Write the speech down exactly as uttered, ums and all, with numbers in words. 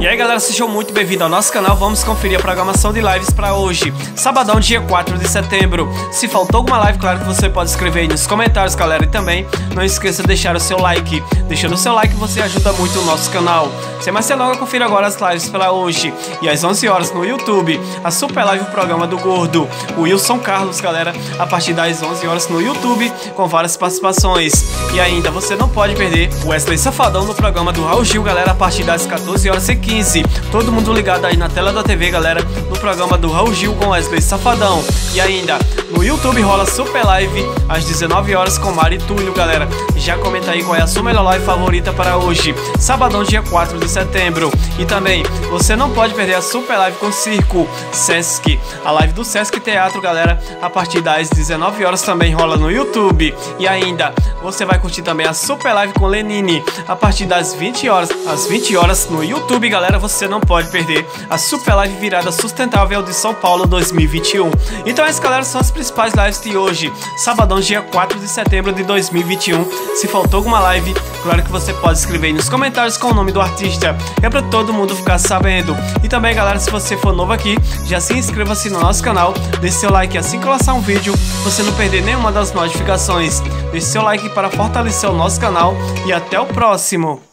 E aí galera, sejam muito bem-vindos ao nosso canal. Vamos conferir a programação de lives para hoje, sabadão, dia quatro de setembro. Se faltou alguma live, claro que você pode escrever aí nos comentários, galera. E também não esqueça de deixar o seu like. Deixando o seu like você ajuda muito o nosso canal. Sem mais delongas, confira agora as lives para hoje. E às onze horas no YouTube, a super live, o programa do Gordo, o Wilson Carlos, galera, a partir das onze horas no YouTube, com várias participações. E ainda você não pode perder o Wesley Safadão no programa do Raul Gil, galera, a partir das quatorze horas e quinze. Todo mundo ligado aí na tela da T V, galera, no programa do Raul Gil com Wesley Safadão. E ainda no YouTube rola super live às dezenove horas com Mari Túlio, galera. Já comenta aí qual é a sua melhor live favorita para hoje, sabadão, dia quatro de setembro. E também você não pode perder a super live com Circo Sesc, a live do Sesc Teatro, galera, a partir das dezenove horas também rola no YouTube. E ainda você vai curtir também a super live com Lenine a partir das vinte horas, às vinte horas no YouTube, galera. Você não pode perder a super live virada sustentável de São Paulo dois mil e vinte e um. Então essas, galera, são as principais lives de hoje, sabadão, dia quatro de setembro de dois mil e vinte e um. Se faltou alguma live, claro que você pode escrever aí nos comentários com o nome do artista, é pra todo mundo ficar sabendo. E também, galera, se você for novo aqui, já se inscreva-se no nosso canal, deixe seu like assim que eu lançar um vídeo, você não perder nenhuma das notificações. Deixe seu like para fortalecer o nosso canal e até o próximo.